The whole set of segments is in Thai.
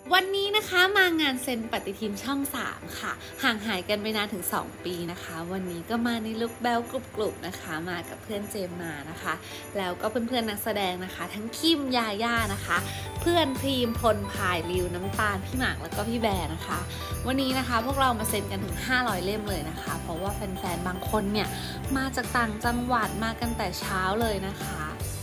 วันนี้นะคะมางานเซ็นปฏิทินช่อง3ค่ะห่างหายกันไปนานถึง2ปีนะคะวันนี้ก็มาในลุคแบลกรุบๆนะคะมากับเพื่อนเจมมานะคะแล้วก็เพื่อนๆนักแสดงนะคะทั้งคิมยาย่านะคะเพื่อนพรีมพลพายริวน้ำตาลพี่หมากแล้วก็พี่แบร์นะคะวันนี้นะคะพวกเรามาเซ็นกันถึง500เล่มเลยนะคะเพราะว่าแฟนๆบางคนเนี่ยมาจากต่างจังหวัดมากันแต่เช้าเลยนะคะ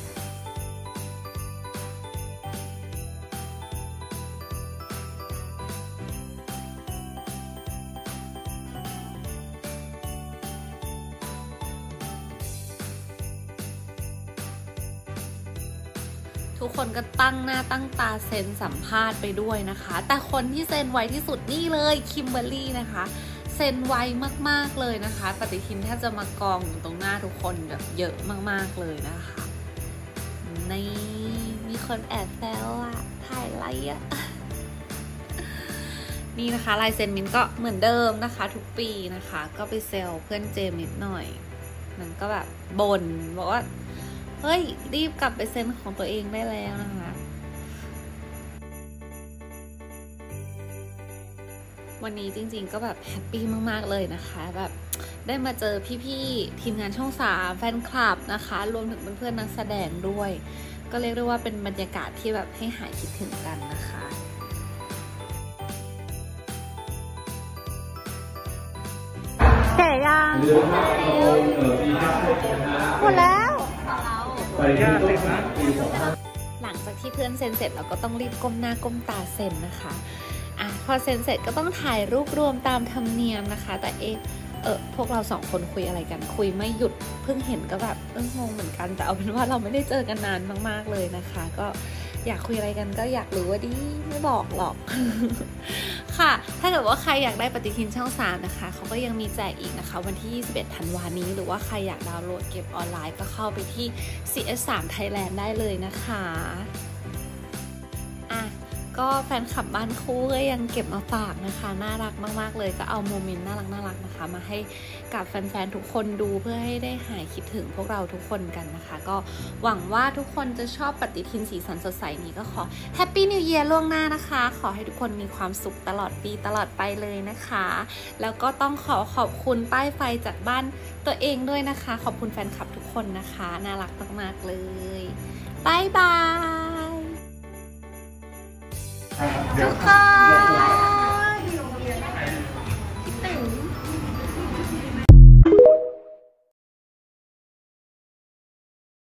ทุกคนก็ตั้งหน้าตั้งตาเซ็นสัมภาษณ์ไปด้วยนะคะแต่คนที่เซ็นไวที่สุดนี่เลยคิมเบอร์รี่นะคะเซ็นไวมากๆเลยนะคะปฏิทินแทบจะมากองอยู่ตรงหน้าทุกคนแบบเยอะมากๆเลยนะคะนี่มีคนแอบแซวอะถ่ายไรอะนี่นะคะลายเซ็นมินก็เหมือนเดิมนะคะทุกปีนะคะก็ไปเซลเพื่อนเจมนิดหน่อยมันก็แบบบ่นบอกว่าเฮ้ยรีบกลับไปเซ็นของตัวเองได้แล้วนะคะวันนี้จริงๆก็แบบแฮปปี้มากๆเลยนะคะแบบได้มาเจอพี่ๆทีมงานช่อง3แฟนคลับนะคะรวมถึงเพื่อนๆนักแสดงด้วยก็เรียกได้ว่าเป็นบรรยากาศที่แบบให้หายคิดถึงกันนะคะเสร็จยังหมดแล้วหลังจากที่เพื่อนเซ็นเสร็จเราก็ต้องรีบก้มหน้าก้มตาเซ็นนะคะพอเซ็นเสร็จก็ต้องถ่ายรูปรวมตามธรรมเนียมนะคะแต่พวกเรา2คนคุยอะไรกันคุยไม่หยุดเพิ่งเห็นก็แบบงงเหมือนกันแต่เอาเป็นว่าเราไม่ได้เจอกันนานมากๆเลยนะคะก็อยากคุยอะไรกันก็อยากรู้ว่าดีไม่บอกหรอกค่ะถ้าเกิดว่าใครอยากได้ปฏิทินช่อง3นะคะเขาก็ยังมีแจกอีกนะคะวันที่21ธันวาคมนี้หรือว่าใครอยากดาวน์โหลดเก็บออนไลน์ก็เข้าไปที่ CS3 Thailand ได้เลยนะคะก็แฟนคลับบ้านคู่ก็ยังเก็บมาฝากนะคะน่ารักมากๆเลยก็เอาโมเมนต์น่ารักนะคะมาให้กับแฟนๆทุกคนดูเพื่อให้ได้หายคิดถึงพวกเราทุกคนกันนะคะก็หวังว่าทุกคนจะชอบปฏิทินสีสันสดใสนี้ก็ขอแฮปปี้นิวเยียร์ล่วงหน้านะคะขอให้ทุกคนมีความสุขตลอดปีตลอดไปเลยนะคะแล้วก็ต้องขอบคุณป้ายไฟจากบ้านตัวเองด้วยนะคะขอบคุณแฟนคลับทุกคนนะคะน่ารักมากๆเลยบ๊ายบายทุกคน